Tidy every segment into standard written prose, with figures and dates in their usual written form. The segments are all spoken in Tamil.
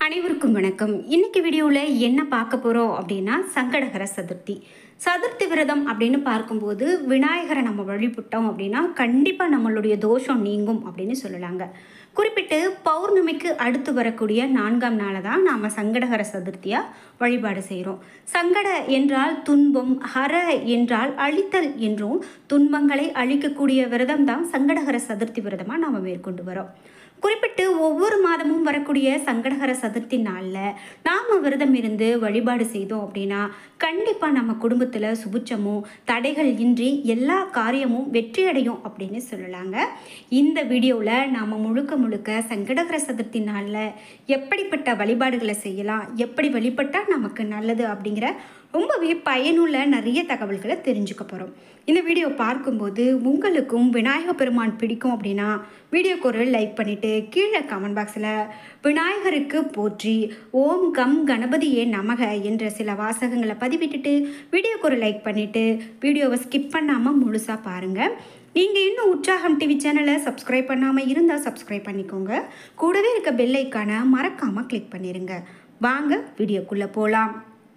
அனைவருக்கும் வணக்கம். இன்னைக்கு வீடியோவில் என்ன பார்க்க போகிறோம் அப்படின்னா சங்கடஹர சதுர்த்தி. சதுர்த்தி விரதம் அப்படின்னு பார்க்கும்போது விநாயகரை நம்ம வழிபட்டோம் அப்படின்னா கண்டிப்பாக நம்மளுடைய தோஷம் நீங்கும் அப்படின்னு சொல்லலாங்க. குறிப்பிட்டு பௌர்ணமிக்கு அடுத்து வரக்கூடிய 4ஆம் நாளை தான் நாம் சங்கடஹர சதுர்த்தியாக வழிபாடு செய்கிறோம். சங்கட என்றால் துன்பம், ஹர என்றால் அழித்தல் என்றும் துன்பங்களை அழிக்கக்கூடிய விரதம் தான் சங்கடஹர சதுர்த்தி விரதமாக நாம் மேற்கொண்டு வரோம். குறிப்பிட்டு ஒவ்வொரு மாதமும் வரக்கூடிய சங்கடஹர சதுர்த்தி நாளில் நாம் விரதம் இருந்து வழிபாடு செய்தோம் அப்படின்னா கண்டிப்பாக நம்ம குடும்பத்தில் சுபிட்சமும் தடைகள் இன்றி எல்லா காரியமும் வெற்றியடையும் அப்படின்னு சொல்லலாங்க. இந்த வீடியோவில் நாம் முழுக்க சங்கடஹர சதுர்த்தி நாளில் எப்படிப்பட்ட வழிபாடுகளை செய்யலாம், எப்படி வழிபட்டால் நமக்கு நல்லது அப்படிங்கிற ரொம்பவே பயனுள்ள நிறைய தகவல்களை தெரிஞ்சுக்க போகிறோம். இந்த வீடியோ பார்க்கும்போது உங்களுக்கும் விநாயகர் பெருமான் பிடிக்கும் அப்படின்னா வீடியோக்கு ஒரு லைக் பண்ணிவிட்டு கீழே கமெண்ட் பாக்ஸில் விநாயகருக்கு போற்றி, ஓம் கம் கணபதியே நமக என்ற சில வாசகங்களை பதிவிட்டுட்டு வீடியோக்கு ஒரு லைக் பண்ணிவிட்டு வீடியோவை ஸ்கிப் பண்ணாமல் முழுசாக பாருங்கள். நீங்கள் இன்னும் உற்சாகம் டிவி சேனலை சப்ஸ்கிரைப் பண்ணாமல் இருந்தால் சப்ஸ்கிரைப் பண்ணிக்கோங்க. கூடவே இருக்க பெல் ஐக்கானை மறக்காமல் கிளிக் பண்ணிடுங்க. வாங்க வீடியோக்குள்ளே போகலாம்.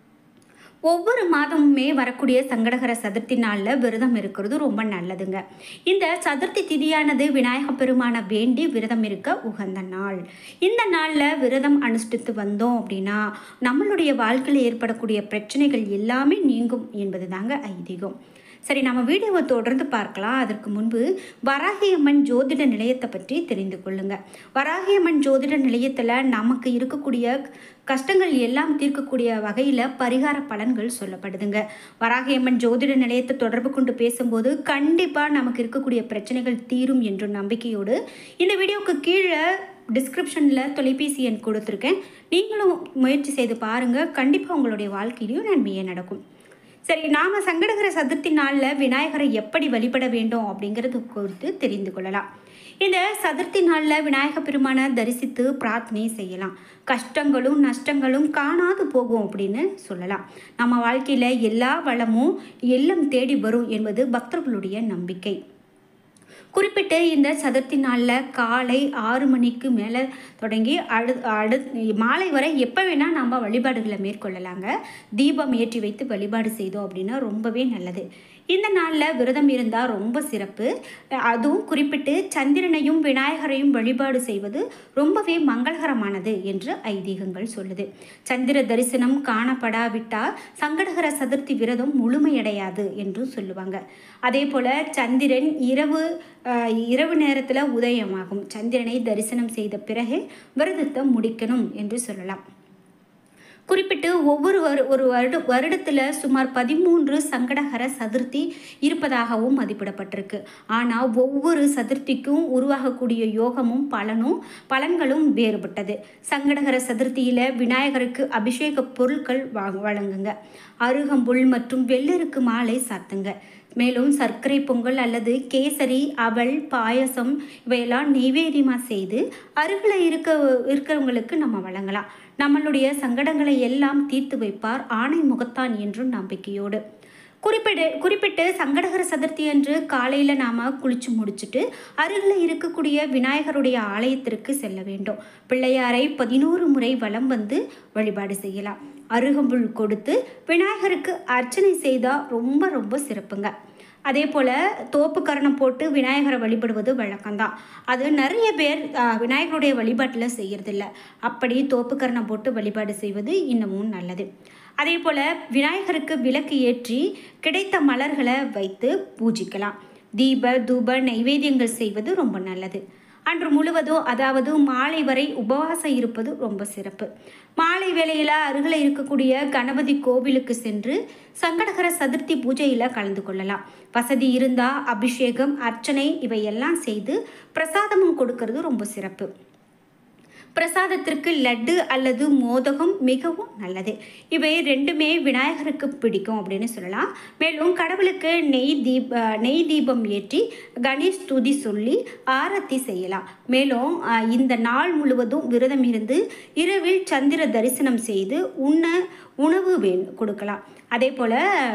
ஒவ்வொரு மாதமுமே வரக்கூடிய சங்கடஹர சதுர்த்தி நாளில் விரதம் இருக்கிறது ரொம்ப நல்லதுங்க. இந்த சதுர்த்தி திதியானது விநாயகர் பெருமான வேண்டி விரதம் இருக்க உகந்த நாள். இந்த நாளில் விரதம் அனுஷ்டித்து வந்தோம் அப்படின்னா நம்மளுடைய வாழ்க்கையில் ஏற்படக்கூடிய பிரச்சனைகள் எல்லாமே நீங்கும் என்பது தாங்க ஐதீகம். சரி, நம்ம வீடியோவை தொடர்ந்து பார்க்கலாம். அதற்கு முன்பு வராகியம்மன் ஜோதிட நிலையத்தை பற்றி தெரிந்து கொள்ளுங்க. வராகியம்மன் ஜோதிட நிலையத்தில் நமக்கு இருக்கக்கூடிய கஷ்டங்கள் எல்லாம் தீர்க்கக்கூடிய வகையில் பரிகார பலன்கள் சொல்லப்படுதுங்க. வராகியம்மன் ஜோதிட நிலையத்தை தொடர்பு கொண்டு பேசும்போது கண்டிப்பாக நமக்கு இருக்கக்கூடிய பிரச்சனைகள் தீரும் என்ற நம்பிக்கையோடு இந்த வீடியோவுக்கு கீழே டிஸ்கிரிப்ஷனில் தொலைபேசி எண் கொடுத்துருக்கேன். நீங்களும் முயற்சி செய்து பாருங்கள். கண்டிப்பாக உங்களுடைய வாழ்க்கையிலையும் நன்மையே நடக்கும். சரி, நாம் சங்கடஹர சதுர்த்தி நாளில் விநாயகரை எப்படி வழிபட வேண்டும் அப்படிங்கிறது குறித்து தெரிந்து கொள்ளலாம். இந்த சதுர்த்தி நாளில் விநாயகர் பெருமானை தரிசித்து பிரார்த்தனை செய்யலாம். கஷ்டங்களும் நஷ்டங்களும் காணாது போகும் அப்படின்னு சொல்லலாம். நம்ம வாழ்க்கையில் எல்லா வளமும் எல்லாம் தேடி வரும் என்பது பக்தர்களுடைய நம்பிக்கை. குறிப்பிட்டு இந்த சதுர்த்தி நாளில் காலை 6 மணிக்கு மேலே தொடங்கி மாலை வரை எப்போ வேணால் நம்ம வழிபாடுகளை மேற்கொள்ளலாங்க. தீபம் ஏற்றி வைத்து வழிபாடு செய்தோம் அப்படின்னா ரொம்பவே நல்லது. இந்த நாளில் விரதம் இருந்தால் ரொம்ப சிறப்பு. அதுவும் குறிப்பிட்டு சந்திரனையும் விநாயகரையும் வழிபாடு செய்வது ரொம்பவே மங்களகரமானது என்று ஐதீகங்கள் சொல்லுது. சந்திர தரிசனம் காணப்படாவிட்டால் சங்கடஹர சதுர்த்தி விரதம் முழுமையடையாது என்றும் சொல்லுவாங்க. அதே போல் சந்திரன் இரவு நேரத்தில் உதயமாகும். சந்திரனை தரிசனம் செய்த பிறகு விரதத்தை முடிக்கணும் என்று சொல்லலாம். குறிப்பிட்டு ஒவ்வொரு வருடத்தில் சுமார் 13 சங்கடஹர சதுர்த்தி இருப்பதாகவும் மதிப்பிடப்பட்டிருக்கு. ஆனால் ஒவ்வொரு சதுர்த்திக்கும் உருவாகக்கூடிய யோகமும் பலன்களும் வேறுபட்டது. சங்கடஹர சதுர்த்தியில் விநாயகருக்கு அபிஷேக பொருட்கள் வழங்குங்க. அருகம்புல் மற்றும் வெள்ளருக்கு மாலை சாத்துங்க. மேலும் சர்க்கரை பொங்கல் அல்லது கேசரி, அவல், பாயசம் இவையெல்லாம் நெய்வேத்தியமாக செய்து அருகில் இருக்கிறவங்களுக்கு நம்ம வழங்கலாம். நம்மளுடைய சங்கடங்களை எல்லாம் தீர்த்து வைப்பார் ஆணை முகத்தான் என்றும் நம்பிக்கையோடு. குறிப்பிட்டு சங்கடஹர சதுர்த்தி அன்று காலையில் நாம் குளிச்சு முடிச்சுட்டு அருகில் இருக்கக்கூடிய விநாயகருடைய ஆலயத்திற்கு செல்ல வேண்டும். பிள்ளையாரை 11 முறை வலம் வந்து வழிபாடு செய்யலாம். அருகம்புல் கொடுத்து விநாயகருக்கு அர்ச்சனை செய்தால் ரொம்ப சிறப்புங்க. அதே போல் தோப்பு கரணம் போட்டு விநாயகரை வழிபடுவது வழக்கம்தான். அது நிறைய பேர் விநாயகருடைய வழிபாட்டில் செய்கிறதில்ல. அப்படி தோப்பு கரணம் போட்டு வழிபாடு செய்வது இன்னமும் நல்லது. அதே போல் விநாயகருக்கு விளக்கு ஏற்றி கிடைத்த மலர்களை வைத்து பூஜிக்கலாம். தூப நைவேத்தியங்கள் செய்வது ரொம்ப நல்லது. அன்று முழுவதும், அதாவது மாலை வரை உபவாசம் இருப்பது ரொம்ப சிறப்பு. மாலை வேளையில் அருகில் இருக்கக்கூடிய கணபதி கோவிலுக்கு சென்று சங்கடஹர சதுர்த்தி பூஜையில் கலந்து கொள்ளலாம். வசதி இருந்தால் அபிஷேகம், அர்ச்சனை இவையெல்லாம் செய்து பிரசாதமும் கொடுக்கறது ரொம்ப சிறப்பு. பிரசாதத்திற்கு லட்டு அல்லது மோதகம் மிகவும் நல்லது. இவை ரெண்டுமே விநாயகருக்கு பிடிக்கும் அப்படின்னு சொல்லலாம். மேலும் கடவுளுக்கு நெய் தீபம் ஏற்றி கணேஷ் துதி சொல்லி ஆரத்தி செய்யலாம். மேலும் இந்த நாள் முழுவதும் விரதம் இருந்து இரவில் சந்திர தரிசனம் செய்து உணவு கொடுக்கலாம். அதே போல்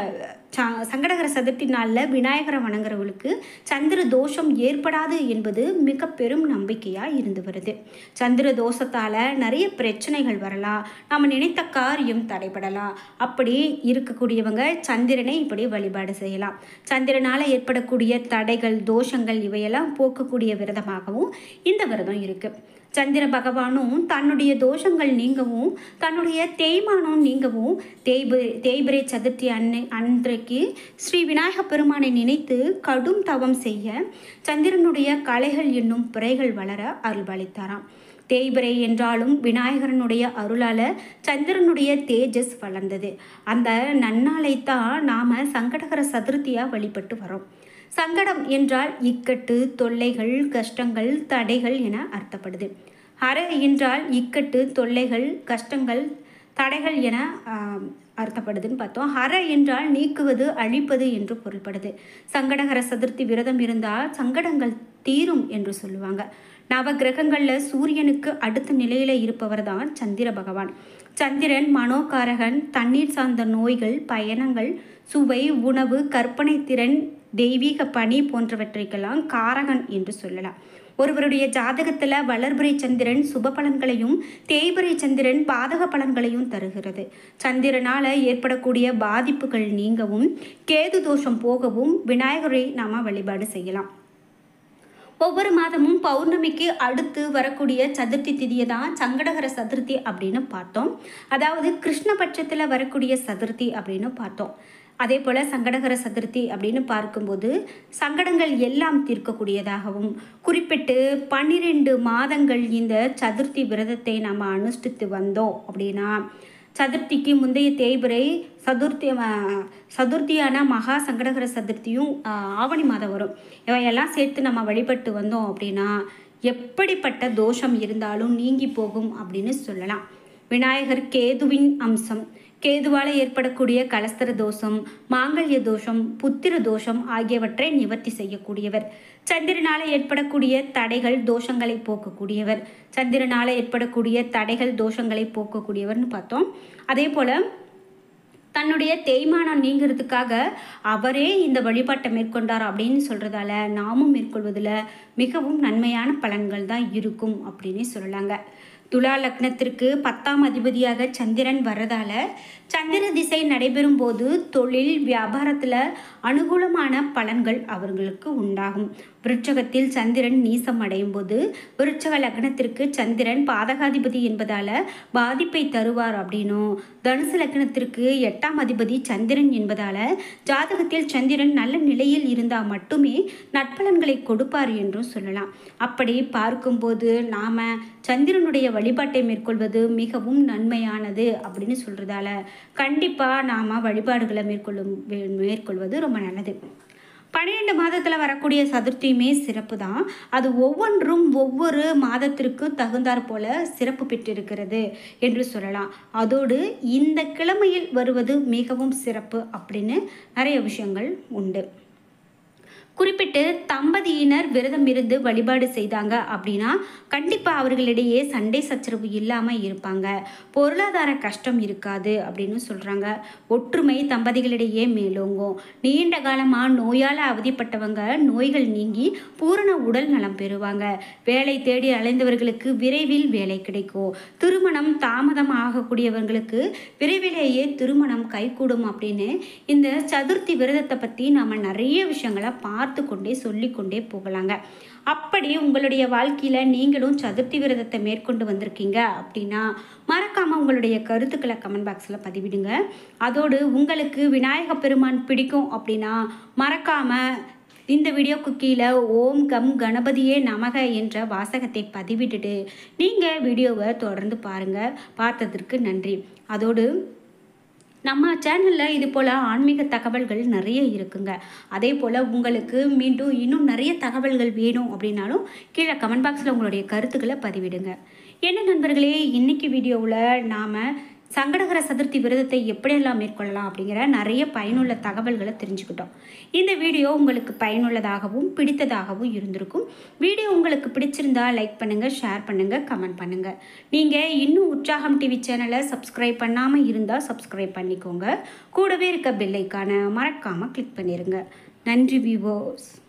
சங்கடகர சதுர்த்தி நாளில் விநாயகரை வணங்குறவங்களுக்கு சந்திர தோஷம் ஏற்படாது என்பது மிக பெரும் நம்பிக்கையாக இருந்து வருது. சந்திர தோஷத்தால் நிறைய பிரச்சனைகள் வரலாம், நம்ம நினைத்த காரியம் தடைபடலாம். அப்படி இருக்கக்கூடியவங்க சந்திரனை இப்படி வழிபாடு செய்யலாம். சந்திரனால் ஏற்படக்கூடிய தடைகள் தோஷங்கள் இவையெல்லாம் போக்கக்கூடிய விரதமாகவும் இந்த விரதம் இருக்குது. சந்திர பகவானும் தன்னுடைய தோஷங்கள் நீங்கவும் தன்னுடைய தேய்மானம் நீங்கவும் தேய்பிரை சதுர்த்தி அன்றைக்கு ஸ்ரீ விநாயக பெருமானை நினைத்து கடும் தவம் செய்ய சந்திரனுடைய கலைகள் என்னும் பிறைகள் வளர அருள்பாலித்தாராம். தேய்பிரை என்றாலும் விநாயகரனுடைய அருளால் சந்திரனுடைய தேஜஸ் வளர்ந்தது. அந்த நன்னாளைத்தான் நாம் சங்கடகர சதுர்த்தியாக வழிபட்டு வரோம். சங்கடம் என்றால் இக்கட்டு, தொல்லைகள், கஷ்டங்கள், தடைகள் என அர்த்தப்படுது. ஹர என்றால் இக்கட்டு, தொல்லைகள், கஷ்டங்கள், தடைகள் என அர்த்தப்படுதுன்னு பார்த்தோம். ஹர என்றால் நீக்குவது, அழிப்பது என்று பொருள்படுது. சங்கடகர சதுர்த்தி விரதம் இருந்தால் சங்கடங்கள் தீரும் என்று சொல்லுவாங்க. நவ கிரகங்களில் சூரியனுக்கு அடுத்த நிலையில் இருப்பவர் தான் சந்திர பகவான். சந்திரன் மனோகாரகன், தண்ணீர் சார்ந்த நோய்கள், பயணங்கள், சுவை, உணவு, கற்பனை திறன், தெய்வீக பணி போன்றவற்றைக்கெல்லாம் காரகன் என்று சொல்லலாம். ஒருவருடைய ஜாதகத்தில் வளர்பிறை சந்திரன் சுப பலன்களையும் தேய்பிறை சந்திரன் பாதக பலன்களையும் தருகிறது. சந்திரனால் ஏற்படக்கூடிய பாதிப்புகள் நீங்கவும் கேது தோஷம் போகவும் விநாயகரை நாம் வழிபாடு செய்யலாம். ஒவ்வொரு மாதமும் பௌர்ணமிக்கு அடுத்து வரக்கூடிய சதுர்த்தி திதியை தான் சங்கடகர சதுர்த்தி அப்படின்னு பார்த்தோம். அதாவது கிருஷ்ணபட்சத்தில் வரக்கூடிய சதுர்த்தி அப்படின்னு பார்த்தோம். அதே போல் சங்கடகர சதுர்த்தி அப்படின்னு பார்க்கும்போது சங்கடங்கள் எல்லாம் தீர்க்கக்கூடியதாகவும் குறிப்பிட்டு 12 மாதங்கள் இந்த சதுர்த்தி விரதத்தை நம்ம அனுஷ்டித்து வந்தோம் அப்படின்னா சதுர்த்திக்கு முந்தைய தேய்பிரை சதுர்த்தியான மகா சங்கடகர சதுர்த்தியும் ஆவணி மாதம் வரும். இவையெல்லாம் சேர்த்து நம்ம வழிபட்டு வந்தோம் அப்படின்னா எப்படிப்பட்ட தோஷம் இருந்தாலும் நீங்கி போகும் அப்படின்னு சொல்லலாம். விநாயகர் கேதுவின் அம்சம். கேதுவால் ஏற்படக்கூடிய கலஸ்தர தோஷம், மாங்கல்ய தோஷம், புத்திர தோஷம் ஆகியவற்றை நிவர்த்தி செய்யக்கூடியவர். சந்திரனால் ஏற்படக்கூடிய தடைகள் தோஷங்களை போக்கக்கூடியவர். சந்திரனால் ஏற்படக்கூடிய தடைகள் தோஷங்களை போக்கக்கூடியவர்னு பார்த்தோம். அதே போல் தன்னுடைய தேய்மானம் நீங்கிறதுக்காக அவரே இந்த வழிபாட்டை மேற்கொண்டார் அப்படின்னு சொல்கிறதால நாமும் மேற்கொள்வதில் மிகவும் நன்மையான பலன்கள் தான் இருக்கும் அப்படின்னு சொல்லலாங்க. துலா லக்னத்திற்கு 10ஆம் அதிபதியாக சந்திரன் வர்றதால சந்திர திசை நடைபெறும் போது தொழில் வியாபாரத்தில் அனுகூலமான பலன்கள் அவர்களுக்கு உண்டாகும். விருட்சகத்தில் சந்திரன் நீசம் அடையும் போது விருட்சக லக்னத்திற்கு சந்திரன் பாதகாதிபதி என்பதால் பாதிப்பை தருவார் அப்படின்னும், தனுசு லக்னத்திற்கு 8ஆம் அதிபதி சந்திரன் என்பதால் ஜாதகத்தில் சந்திரன் நல்ல நிலையில் இருந்தால் மட்டுமே நற்பலன்களை கொடுப்பார் என்றும் சொல்லலாம். அப்படி பார்க்கும்போது நாம் சந்திரனுடைய வழிபாட்டை மேற்கொள்வது மிகவும் நன்மையானது அப்படின்னு சொல்கிறதால கண்டிப்பாக நாம் வழிபாடுகளை மேற்கொள்வது ரொம்ப நல்லது. 12 மாதத்தில் வரக்கூடிய சதுர்த்தியுமே சிறப்பு தான். அது ஒவ்வொன்றும் ஒவ்வொரு மாதத்திற்கு தகுந்தாற் போல சிறப்பு பெற்றிருக்கிறது என்று சொல்லலாம். அதோடு இந்த கிழமையில் வருவது மிகவும் சிறப்பு அப்படின்னு நிறைய விஷயங்கள் உண்டு. குறிப்பிட்டு தம்பதியினர் விரதம் இருந்து வழிபாடு செய்தாங்க அப்படின்னா கண்டிப்பாக அவர்களிடையே சண்டை சச்சரவு இல்லாமல் இருப்பாங்க, பொருளாதார கஷ்டம் இருக்காது அப்படின்னு சொல்கிறாங்க. ஒற்றுமை தம்பதிகளிடையே மேலோங்கும். நீண்ட காலமாக நோயால் அவதிப்பட்டவங்க நோய்கள் நீங்கி பூரண உடல் நலம் பெறுவாங்க. வேலை தேடி அலைந்தவர்களுக்கு விரைவில் வேலை கிடைக்கும். திருமணம் தாமதம் ஆகக்கூடியவர்களுக்கு விரைவிலேயே திருமணம் கைகூடும் அப்படின்னு இந்த சதுர்த்தி விரதத்தை பற்றி நம்ம நிறைய விஷயங்களை பார்த்து கொண்டே சொல்லிக்கொண்டே போகலாங்க. அப்படி உங்களுடைய வாழ்க்கையில் நீங்களும் சதுர்த்தி விரதத்தை மேற்கொண்டு வந்திருக்கீங்க அப்படின்னா மறக்காமல் உங்களுடைய கருத்துக்களை கமெண்ட் பாக்ஸில் பதிவிடுங்க. அதோடு உங்களுக்கு விநாயக பெருமான் பிடிக்கும் அப்படின்னா மறக்காமல் இந்த வீடியோக்கு கீழே ஓம் கம் கணபதியே நமக என்ற வாசகத்தை பதிவிட்டுட்டு நீங்கள் வீடியோவை தொடர்ந்து பாருங்கள். பார்த்ததற்கு நன்றி. அதோடு நம்ம சேனலில் இது போல் ஆன்மீக தகவல்கள் நிறைய இருக்குங்க. அதே போல் உங்களுக்கு மீண்டும் இன்னும் நிறைய தகவல்கள் வேணும் அப்படின்னாலும் கீழே கமெண்ட் பாக்ஸில் உங்களுடைய கருத்துக்களை பதிவிடுங்க. என்ன நண்பர்களே, இன்றைக்கி வீடியோவில் நாம் சங்கடகர சதுர்த்தி விரதத்தை எப்படியெல்லாம் மேற்கொள்ளலாம் அப்படிங்கிற நிறைய பயனுள்ள தகவல்களை தெரிஞ்சுக்கிட்டோம். இந்த வீடியோ உங்களுக்கு பயனுள்ளதாகவும் பிடித்ததாகவும் இருந்திருக்கும். வீடியோ உங்களுக்கு பிடிச்சிருந்தா லைக் பண்ணுங்கள், ஷேர் பண்ணுங்கள், கமெண்ட் பண்ணுங்கள். நீங்கள் இன்னும் உற்சாகம் டிவி சேனலை சப்ஸ்கிரைப் பண்ணாமல் இருந்தால் சப்ஸ்கிரைப் பண்ணிக்கோங்க. கூடவே இருக்க பெல் ஐக்கானை மறக்காமல் கிளிக் பண்ணிடுங்க. நன்றி வியூவர்ஸ்.